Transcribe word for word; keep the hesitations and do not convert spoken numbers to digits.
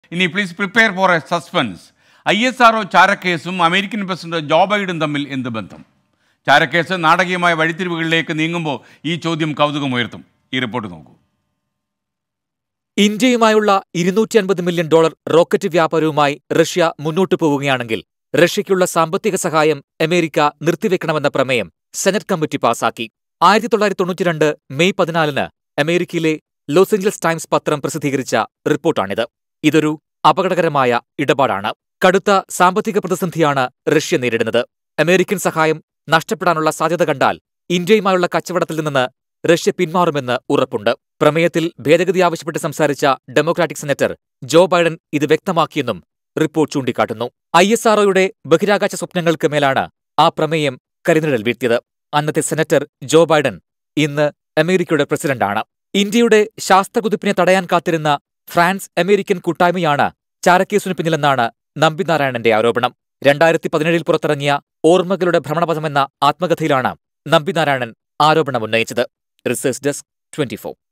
ഇനി please prepare for a suspense. I S R O ചാരക്കേസും American president Joe Biden തമ്മിൽ എന്ത് ബന്ധം? ചാരക്കേസ് നാടകീയമായ വഴിത്തിരിവുകളിലേക്ക് നീങ്ങുമ്പോൾ ഈ ചോദ്യം കൗതുകമുയർത്തും. ഈ റിപ്പോർട്ട് നോക്കൂ. ഇന്ത്യയുമായുള്ള ഇരുന്നൂറ്റി അൻപത് മില്യൺ ഡോളർ റോക്കറ്റ് വ്യാപാരവുമായി റഷ്യ മുന്നോട്ടു പോവുകയാണെങ്കിൽ റഷ്യയ്ക്കുള്ള സാമ്പത്തിക സഹായം അമേരിക്ക നിർത്തിവെക്കണമെന്ന പ്രമേയം സെനറ്റ് കമ്മിറ്റി പാസാക്കി. ആയിരത്തി തൊള്ളായിരത്തി തൊണ്ണൂറ്റിരണ്ട് മെയ് പതിനാലിന് അമേരിക്കയിലെ ലോസ് ഏഞ്ചലസ് ടൈംസ് പത്രം പ്രസിദ്ധീകരിച്ച റിപ്പോർട്ടാണിത്. ഇതൊരു അപകടകരമായ ഇടപാടാണ്. കടുത്ത സാമ്പത്തിക പ്രതിസന്ധിയാണ് റഷ്യ നേരിടുന്നത്. അമേരിക്കൻ സഹായം നഷ്ടപ്പെടാനുള്ള സാധ്യത കണ്ടാൽ ഇന്ത്യയുമായുള്ള കച്ചവടത്തിൽ നിന്ന് റഷ്യ പിന്മാറുമെന്ന് ഉറപ്പുണ്ട്. പ്രമേയത്തിൽ ഭേദഗതി ആവശ്യപ്പെട്ട് സംസാരിച്ച ഡെമോക്രാറ്റിക് സെനറ്റർ ജോ ബൈഡൻ ഇത് വ്യക്തമാക്കിയെന്നും റിപ്പോർട്ട് ചൂണ്ടിക്കാട്ടുന്നു. ഐ എസ് ആർ ഒയുടെ ബഹിരാകാശ സ്വപ്നങ്ങൾക്ക് മേലാണ് ആ പ്രമേയം കരിനിഴൽ വീഴ്ത്തിയത്. അന്നത്തെ സെനറ്റർ ജോ ബൈഡൻ ഇന്ന് അമേരിക്കയുടെ പ്രസിഡന്റാണ്. ഇന്ത്യയുടെ ശാസ്ത്രകുതിപ്പിനെ തടയാൻ കാത്തിരുന്ന ഫ്രാൻസ് അമേരിക്കൻ കൂട്ടായ്മയാണ് ചാരക്കേസിനു പിന്നിലെന്നാണ് നമ്പിനാരായണന്റെ ആരോപണം. രണ്ടായിരത്തി പതിനേഴിൽ പുറത്തിറങ്ങിയ ഓർമ്മകളുടെ ഭ്രമണപഥമെന്ന ആത്മകഥയിലാണ് നമ്പിനാരായണൻ ആരോപണമുന്നയിച്ചത്. Research desk twenty four.